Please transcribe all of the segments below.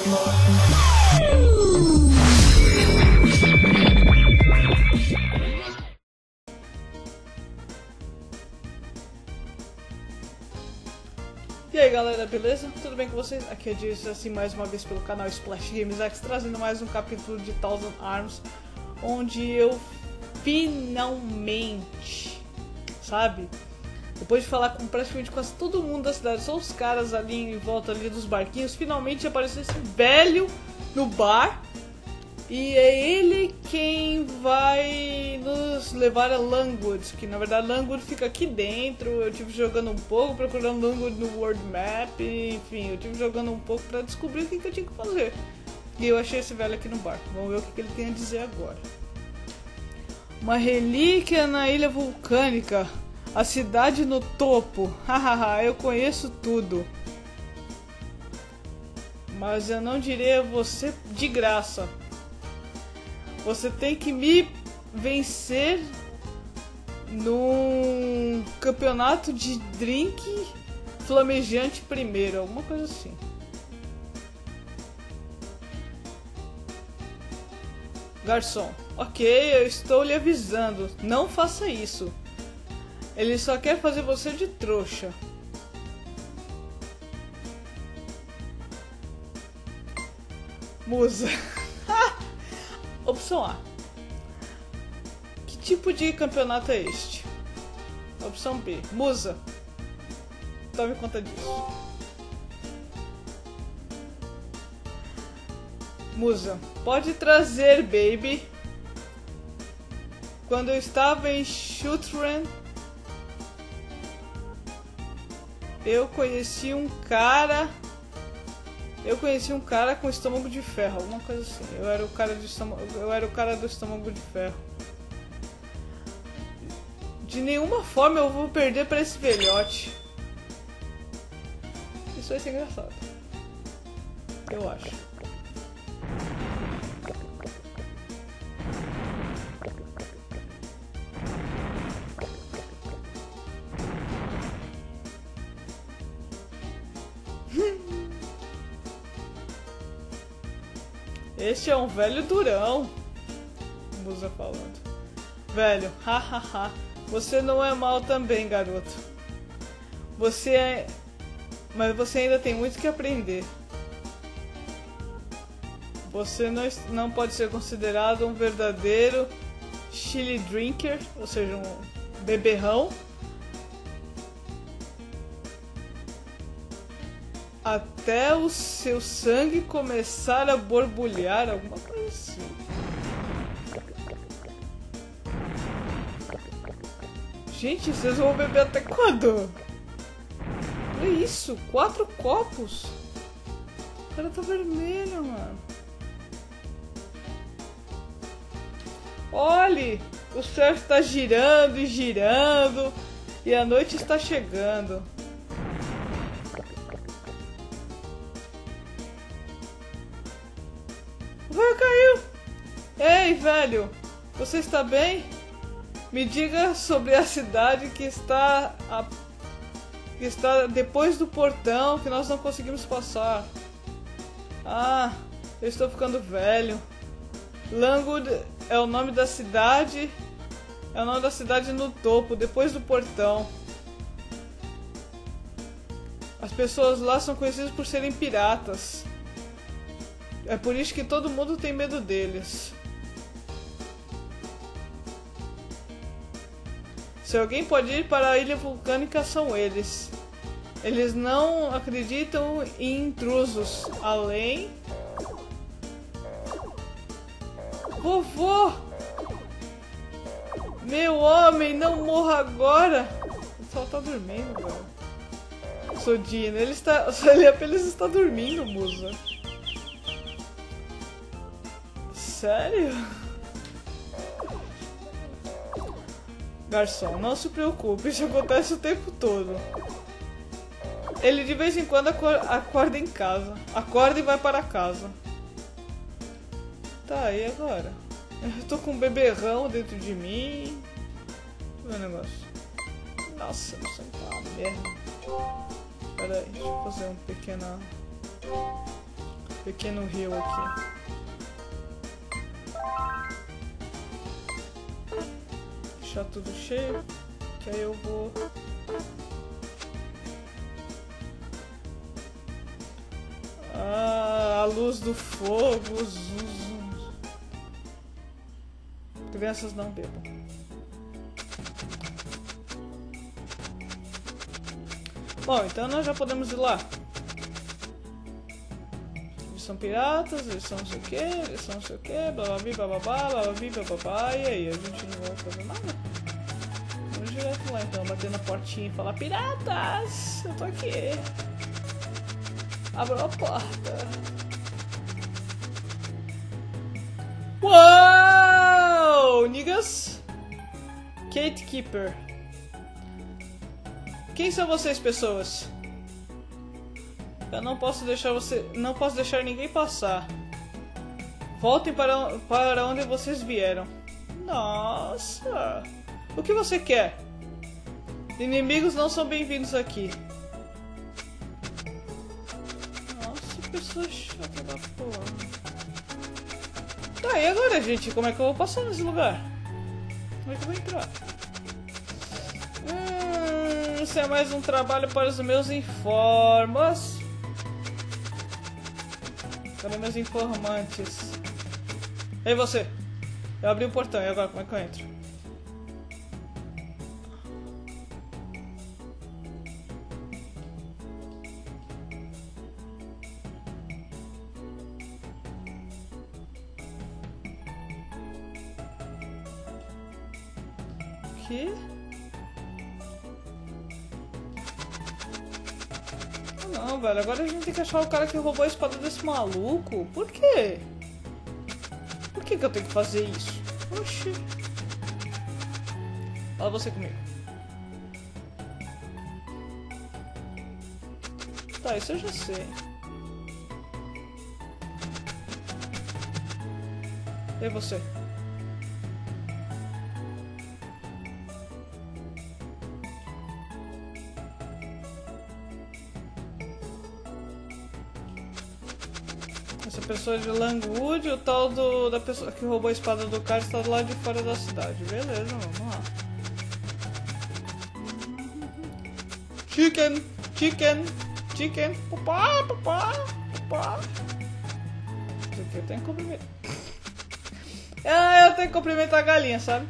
E aí galera, beleza? Tudo bem com vocês? Aqui é o Jason, assim, mais uma vez pelo canal Splash Games X, trazendo mais um capítulo de Thousand Arms, onde eu finalmente, sabe? Depois de falar com praticamente quase todo mundo da cidade, só os caras ali em volta ali dos barquinhos, finalmente apareceu esse velho no bar. E é ele quem vai nos levar a Langwood, que na verdade Langwood fica aqui dentro. Eu tive jogando um pouco, procurando Langwood no World Map, enfim, eu tive jogando um pouco pra descobrir o que eu tinha que fazer. E eu achei esse velho aqui no bar, vamos ver o que ele tem a dizer agora. Uma relíquia na ilha vulcânica, a cidade no topo, hahaha, eu conheço tudo. Mas eu não direi a você de graça. Você tem que me vencer num campeonato de drink flamejante primeiro, alguma coisa assim. Garçom, ok, eu estou lhe avisando, não faça isso. Ele só quer fazer você de trouxa. Musa. Opção A. Que tipo de campeonato é este? Opção B. Musa. Tome conta disso. Musa. Pode trazer, baby. Quando eu estava em Shutran, eu conheci um cara com estômago de ferro, alguma coisa assim. Eu era o cara do estômago de ferro. De nenhuma forma eu vou perder para esse velhote. Isso vai ser engraçado. Eu acho. Este é um velho durão, Musa falando. Velho, hahaha, você não é mal também, garoto. Mas você ainda tem muito que aprender. Você não pode ser considerado um verdadeiro chili drinker, ou seja, um beberrão, até o seu sangue começar a borbulhar, alguma coisa assim. Gente, vocês vão beber até quando? Olha isso, 4 copos. O cara tá vermelho, mano. Olhe, o céu está girando e girando e a noite está chegando. Caiu! Ei, velho! Você está bem? Me diga sobre a cidade que está depois do portão, que nós não conseguimos passar. Ah, eu estou ficando velho. Langwood é o nome da cidade. É o nome da cidade no topo, depois do portão. As pessoas lá são conhecidas por serem piratas. É por isso que todo mundo tem medo deles. Se alguém pode ir para a ilha vulcânica, são eles. Eles não acreditam em intrusos. Além... Vovô! Meu homem, não morra agora! O sol tá dormindo, velho. Sodina, ele apenas está dormindo, Musa. Sério? Garçom, não se preocupe, isso acontece o tempo todo. Ele de vez em quando acorda em casa. Acorda e vai para casa. Tá, e agora? Eu tô com um beberrão dentro de mim. Deixa eu ver o negócio. Nossa, não sei tá uma merda. Pera aí, deixa eu fazer um pequeno... pequeno rio aqui. Deixar tudo cheio, que aí eu vou... Ah, a luz do fogo, zum. Crianças não bebam. Bom, então nós já podemos ir lá. Eles são piratas, eles são não sei o que, eles são não sei o que, bababi, bababá, bababi, bababá, e aí, a gente não vai fazer nada? Vamos direto lá então, bater na portinha e falar: piratas, eu tô aqui. Abra a porta. Uou, niggas. Gatekeeper. Quem são vocês, pessoas? Eu não posso deixar ninguém passar. Voltem para onde vocês vieram. Nossa. O que você quer? Inimigos não são bem-vindos aqui. Nossa, pessoa chata da porra. Tá, e agora, gente? Como é que eu vou passar nesse lugar? Como é que eu vou entrar? Isso é mais um trabalho para os meus informas. Para meus informantes. Ei, você! Eu abri o portão, e agora como é que eu entro? O quê? Não, velho, agora a gente tem que achar o cara que roubou a espada desse maluco. Por quê? Por que eu tenho que fazer isso? Oxi. Fala você comigo. Tá, isso eu já sei. E você? Essa pessoa de Langwood, o tal da pessoa que roubou a espada do cara está do lado de fora da cidade. Beleza, vamos lá. Chicken, chicken, chicken. Papá, papá, papá. Isso aqui eu tenho que cumprimentar. Eu tenho que cumprimentar a galinha, sabe?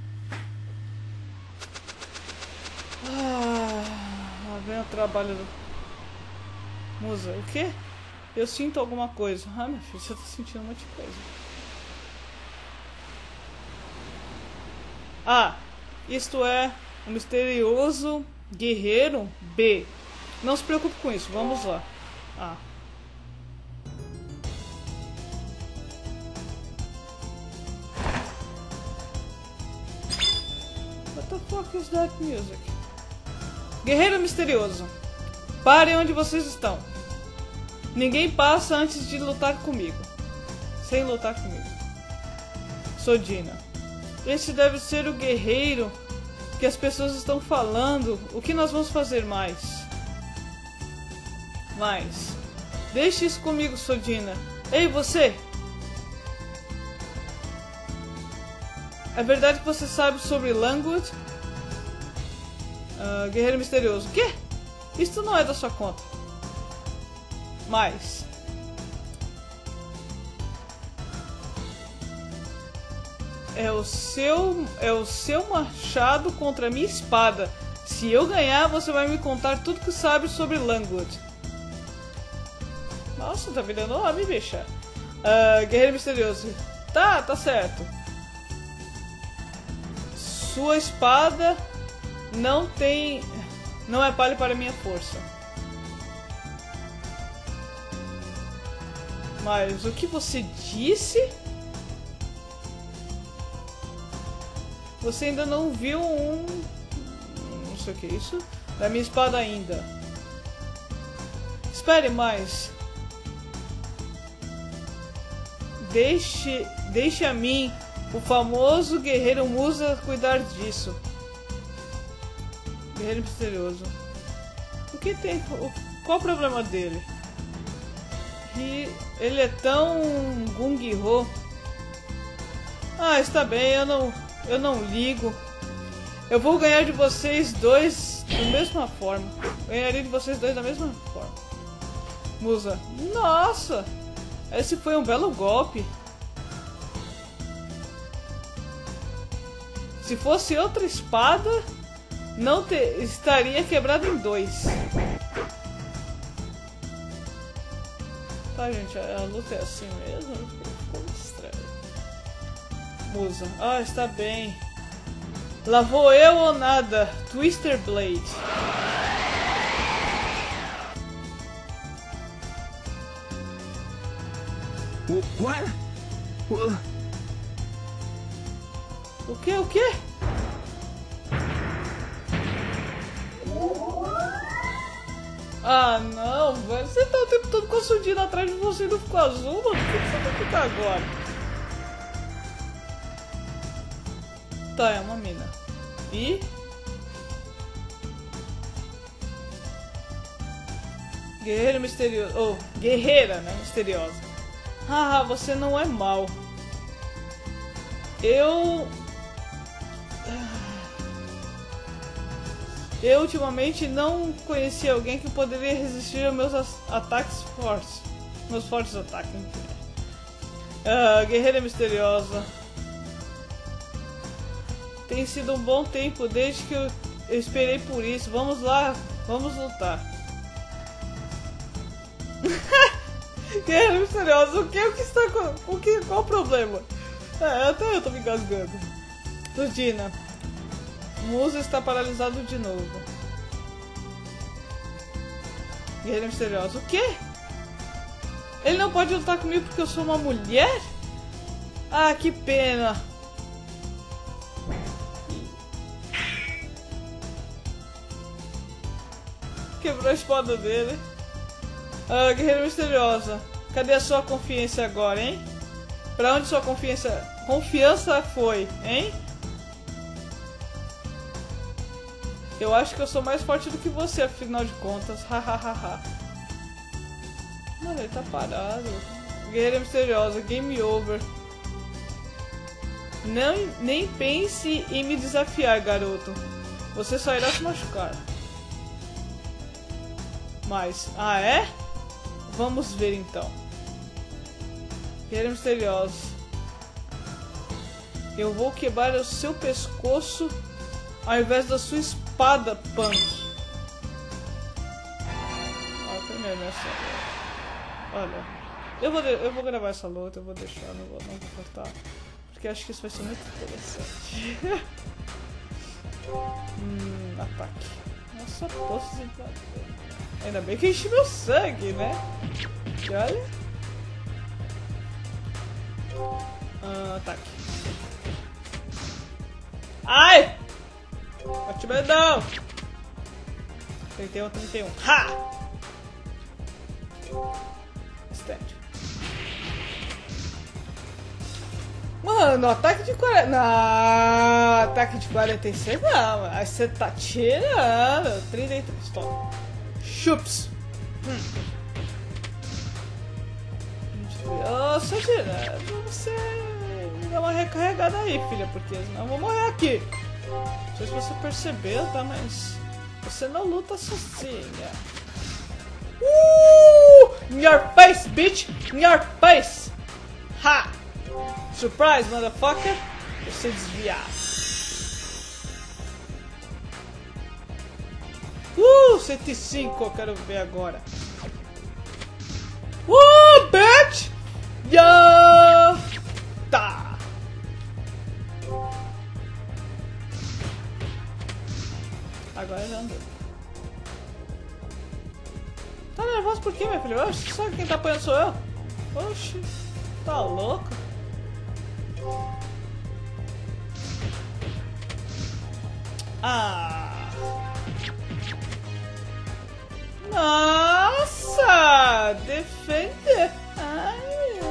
Lá vem o trabalho do... Musa, o quê? Eu sinto alguma coisa. Ah, meu filho, você tá sentindo um monte de coisa. Ah, isto é o misterioso guerreiro B. Não se preocupe com isso, vamos lá. Ah. What the fuck is that music? Guerreiro misterioso. Parem onde vocês estão. Ninguém passa antes de lutar comigo. Sem lutar comigo. Sodina. Esse deve ser o guerreiro que as pessoas estão falando. O que nós vamos fazer mais? Deixe isso comigo, Sodina. Ei, você! É verdade que você sabe sobre Langwood? Guerreiro misterioso. O quê? Isso não é da sua conta. Mas é o seu machado contra a minha espada. Se eu ganhar, você vai me contar tudo que sabe sobre Langwood. Nossa, tá virando homem, bicha. Guerreiro misterioso. Tá certo. Sua espada não é palha para minha força. Mas o que você disse? Você ainda não viu não sei o que é isso. Da minha espada ainda. Espere mais. Deixe a mim, o famoso guerreiro Musa, cuidar disso. Guerreiro misterioso. O que tem? Qual o problema dele? que ele é tão gung-ho. Ah, está bem, eu não ligo. Eu vou ganhar de vocês dois da mesma forma. Ganharia de vocês dois da mesma forma. Musa. Nossa! Esse foi um belo golpe. Se fosse outra espada, não estaria quebrada em dois. Tá, gente, a luta é assim mesmo? Ficou estranho. Musa. Ah, está bem. Lá vou eu ou nada. Twister Blade. What? O que? O que? Ah, não, velho. Você tá o tempo todo confundindo atrás de você e não ficou azul, mano. Por que você vai ficar agora? Tá, é uma mina. E? Guerreiro misterioso. Oh, guerreira, né? Misteriosa. Ah, você não é mal. Eu ultimamente não conheci alguém que poderia resistir aos meus ataques fortes. Meus fortes ataques. Guerreira misteriosa. Tem sido um bom tempo desde que eu esperei por isso. Vamos lá, vamos lutar. Guerreira misteriosa, o que está com qual o problema? Até eu tô me engasgando. Ludina. Musa está paralisado de novo. Guerreira misteriosa. O quê? Ele não pode lutar comigo porque eu sou uma mulher? Ah, que pena. Quebrou a espada dele. Guerreira misteriosa. Cadê a sua confiança agora, hein? Pra onde sua confiança foi, hein? Eu acho que eu sou mais forte do que você, afinal de contas. Hahaha. Mano, ele tá parado. Guerreira misteriosa, game over. Nem pense em me desafiar, garoto. Você só irá se machucar. Mas, é? Vamos ver então. Guerreira misteriosa. Eu vou quebrar o seu pescoço ao invés da sua espada, punk. Primeiro nessa. Olha, eu vou gravar essa luta, eu vou deixar, não vou cortar, porque acho que isso vai ser muito interessante. Ataque. Nossa, poço de... Ainda bem que enchi meu sangue, né? E olha. Ataque. Ai! Batidão! 31, 31. Ha! Stand. Mano, ataque de 40. Não, ataque de 46 não. Aí você tá tirando. 33. Toma. Chups. Só tirando. Você dá uma recarregada aí, filha, porque senão eu vou morrer aqui. Não sei se você percebeu, tá? Mas você não luta sozinha. In your face, bitch! In your face! Ha! Surprise, motherfucker! Você desviar. 105 eu quero ver agora. Bitch! Yo! Tá! Agora já andou. Tá nervoso por quê, minha filha? Oxi, sabe quem tá apanhando sou eu? Oxi, tá louco? Nossa! Defender! Ai.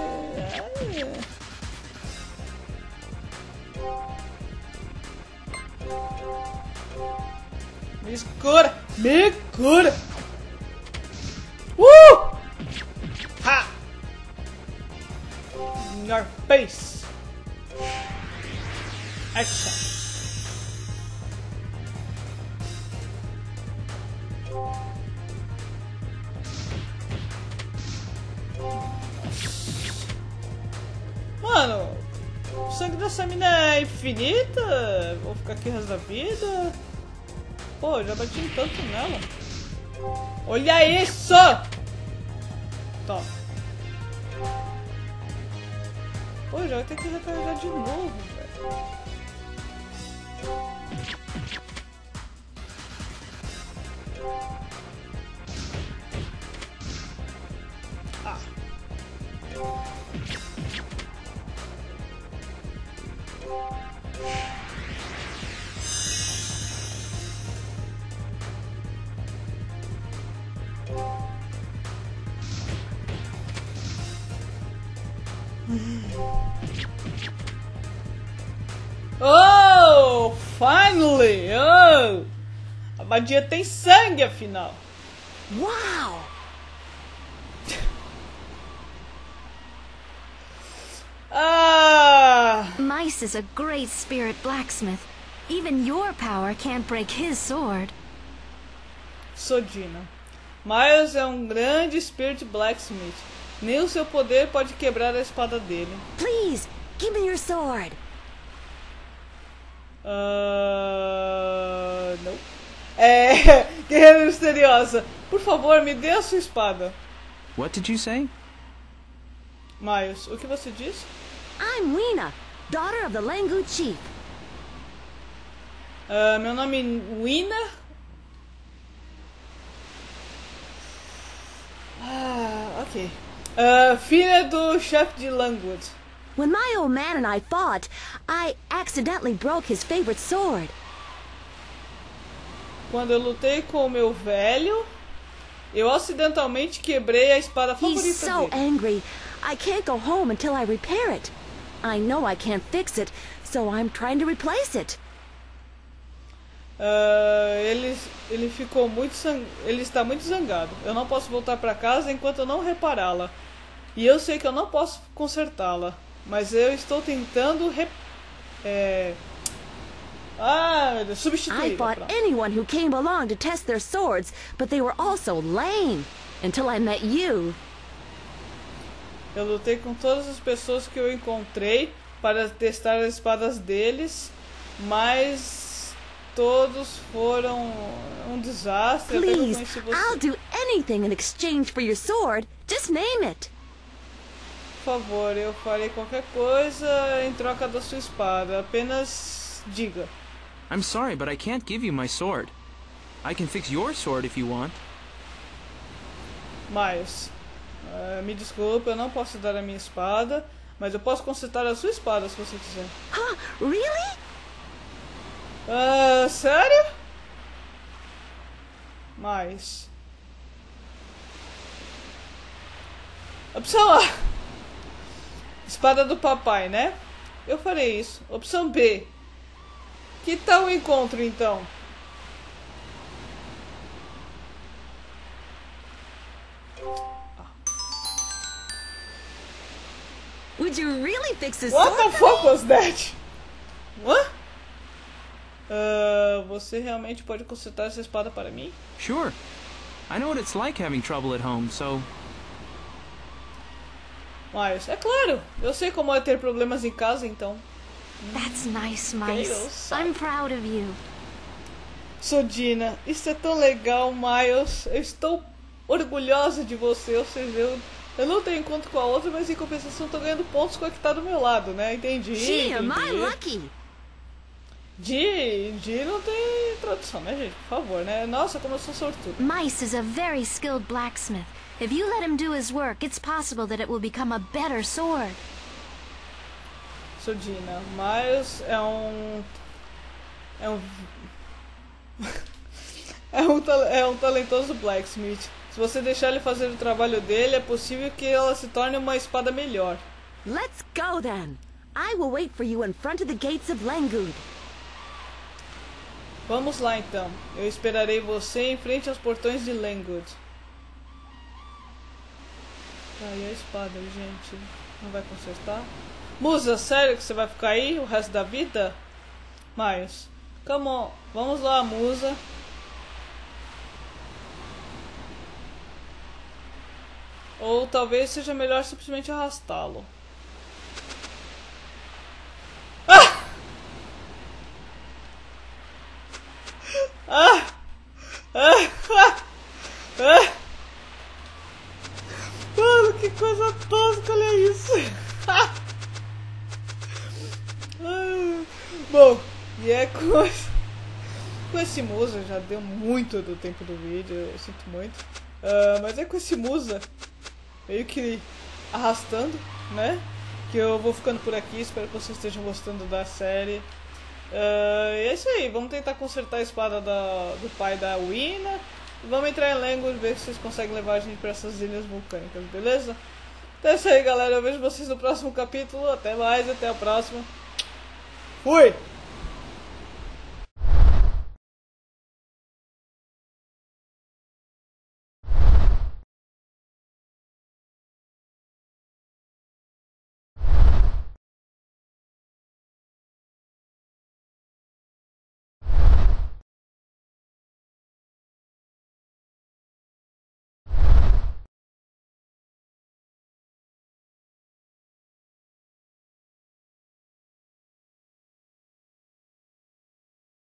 Me cura! Me cura! Ha! In your face. Action. Mano, o sangue dessa mina é infinita? Vou ficar aqui o resto da vida? Pô, já bati tanto nela. Olha isso! Tá. Pô, já vai ter que recarregar de novo, velho. Ah. Oh, finally! Oh, a magia tem sangue, afinal. Wow! Ah! Mice is a great spirit blacksmith. Even your power can't break his sword. Sodina. Miles é um grande Spirit Blacksmith. Nem o seu poder pode quebrar a espada dele. Please, give me your sword. Não. Guerreira misteriosa. Por favor, me dê a sua espada. What did you say? Miles, o que você disse? I'm Weena, daughter of the Langu chief. Meu nome é Weena. Ok. Filha do chefe de Langwood. When my old man and I fought, I accidentally broke his favorite sword. Quando eu lutei com o meu velho, eu acidentalmente quebrei a espada favorita He's so dele. angry, I can't go home until I repair it. I know I can't fix it, so I'm trying to replace it. Ele ficou muito ele está muito zangado. Eu não posso voltar para casa enquanto eu não repará-la. E eu sei que eu não posso consertá-la, mas eu estou tentando substituí-la. I fought anyone who came along to test their swords, but they were all so lame until I met you. Eu lutei com todas as pessoas que eu encontrei para testar as espadas deles, mas todos foram um desastre. Até que eu Please, conheci você. I'll do anything in exchange for your sword. Just name it. Por favor, eu farei qualquer coisa em troca da sua espada. Apenas diga. I'm sorry, but I can't give you my sword. I can fix your sword if you want. Miles, me desculpe, eu não posso dar a minha espada, mas eu posso consertar a sua espada se você quiser. Huh? Really? Sério? Mas... Opção A. Espada do papai, né? Eu farei isso. Opção B. Que tal o encontro, então? Would you really fix this What sword the for fuck me? was that? What? Você realmente pode consertar essa espada para mim? Sure. I know what it's like having trouble at home, so... Mas, é claro, eu sei como é ter problemas em casa, então. That's nice, Okay, Mice. I'm proud of you. Sodina, isso é tão legal, Miles. Eu estou orgulhosa de você. Ou seja, eu não tenho encontro com a outra, mas em compensação eu tô ganhando pontos com a que tá do meu lado, né? Entendi. Gee, am I entendi. lucky? De não tem tradução, né, gente? Por favor, né? Nossa, como eu sou sortudo. Mice is a very skilled blacksmith. If you let him do his work, it's possible that it will become a better sword. Sodina, Miles é um talentoso blacksmith. Se você deixar ele fazer o trabalho dele, é possível que ela se torne uma espada melhor. Let's go then. I will wait for you in front of the gates of Langood. Vamos lá então. Eu esperarei você em frente aos portões de Langwood. Ai, a espada, gente. Não vai consertar. Musa, sério que você vai ficar aí o resto da vida? Miles, come on. Vamos lá, Musa. Ou talvez seja melhor simplesmente arrastá-lo. Ah! Ah! Ah! Ah! Ah! Mano, que coisa tosca, olha isso. Ah! Bom, e é com esse Musa, já deu muito do tempo do vídeo, eu sinto muito. Mas é com esse Musa, meio que arrastando, né? Que eu vou ficando por aqui, espero que vocês estejam gostando da série. E é isso aí, vamos tentar consertar a espada do pai da Wina. Vamos entrar em Langur e ver se vocês conseguem levar a gente para essas ilhas vulcânicas, beleza? Então é isso aí, galera, eu vejo vocês no próximo capítulo. Até mais, até a próxima. Fui!